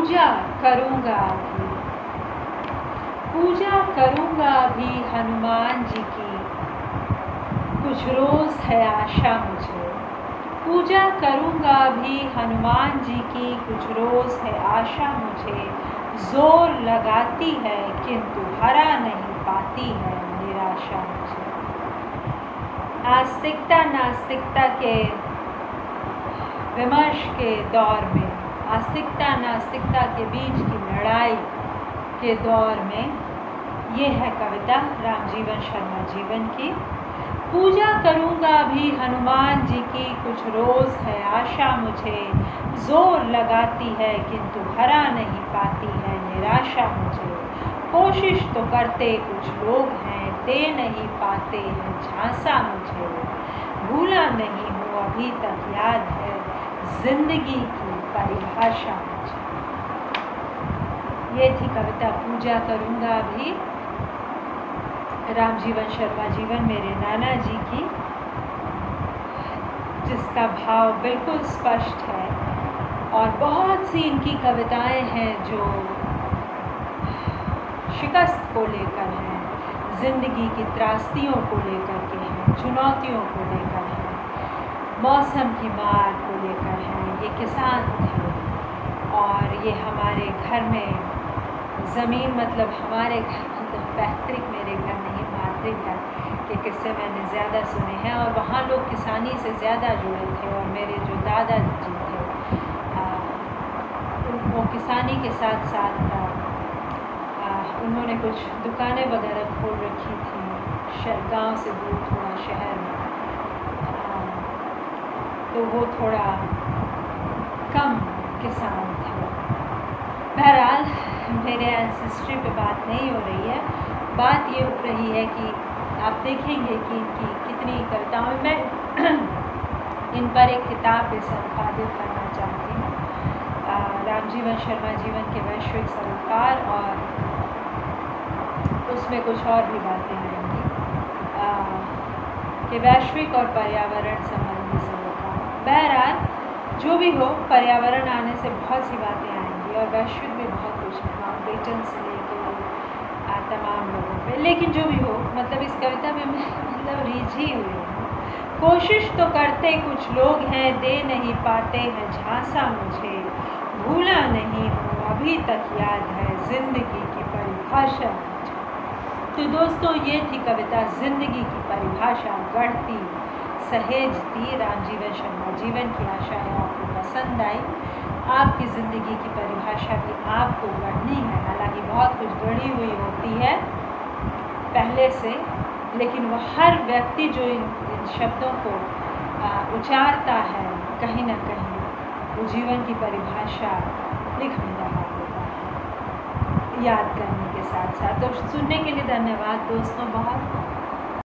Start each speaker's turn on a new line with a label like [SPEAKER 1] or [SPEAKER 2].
[SPEAKER 1] पूजा करूँगा भी, पूजा करूँगा भी हनुमान जी की, कुछ रोज़ है आशा मुझे। पूजा करूँगा भी हनुमान जी की, कुछ रोज़ है आशा मुझे। जोर लगाती है किंतु हरा नहीं पाती है निराशा मुझे। आस्तिकता नास्तिकता के विमर्श के दौर में, आस्तिकता नास्तिकता के बीच की लड़ाई के दौर में ये है कविता रामजीवन शर्मा जीवन की। पूजा करूँगा भी हनुमान जी की, कुछ रोज़ है आशा मुझे। जोर लगाती है किंतु हरा नहीं पाती है निराशा मुझे। कोशिश तो करते कुछ लोग हैं, दे नहीं पाते हैं झांसा मुझे। भूला नहीं हूँ अभी तक याद है जिंदगी की परिभाषा मुझे। ये थी कविता पूजा करूँगा भी रामजीवन शर्मा जीवन मेरे नाना जी की, जिसका भाव बिल्कुल स्पष्ट है। और बहुत सी इनकी कविताएं हैं जो शिकस्त को लेकर हैं, ज़िंदगी की त्रासदियों को लेकर के हैं, चुनौतियों को लेकर हैं, मौसम की मार को लेकर हैं। ये किसान थे और ये हमारे घर में ज़मीन, मतलब हमारे घर, मतलब पैतृक मेरे घर नहीं मातृक घर के किस्से मैंने ज़्यादा सुने हैं और वहाँ लोग किसानी से ज़्यादा जुड़े थे। और मेरे जो दादाजी थे वो किसानी के साथ साथ उन्होंने कुछ दुकानें वगैरह खोल रखी थी गांव से दूर थोड़ा शहर में, तो वो थोड़ा कम किसान थे। बहरहाल मेरे एंसेस्ट्री पे बात नहीं हो रही है, बात ये हो रही है कि आप देखेंगे कि इनकी कितनी कविताओं में इन पर एक किताब भी संपादित करना चाहती हूँ, रामजीवन शर्मा जीवन के वैश्विक सरोकार, और उसमें कुछ और भी बातें आएंगी कि वैश्विक और पर्यावरण संबंधी सरोकार। बहरहाल जो भी हो, पर्यावरण आने से बहुत सी बातें आएंगी और वैश्विक भी बहुत कुछ है, माउंटेन से लेकर तमाम लोगों पे। लेकिन जो भी हो, मतलब इस कविता में मैं मतलब रिझी हुई हूँ। कोशिश तो करते कुछ लोग हैं, दे नहीं पाते हैं झांसा मुझे। भूला नहीं हूँ अभी तक याद है जिंदगी की परिभाषा मुझे। तो दोस्तों, ये थी कविता जिंदगी की परिभाषा गढ़ती सहेजती रामजीवन शर्मा जीवन की। आशा है आपको पसंद आई। आपकी ज़िंदगी की परिभाषा भी आपको गढ़नी है। हालांकि बहुत कुछ गढ़ी हुई होती है पहले से, लेकिन वह हर व्यक्ति जो इन शब्दों को उचारता है, कहीं ना कहीं वो जीवन की परिभाषा लिख भी रहा होता है, याद करने के साथ साथ। तो सुनने के लिए धन्यवाद दोस्तों बहुत।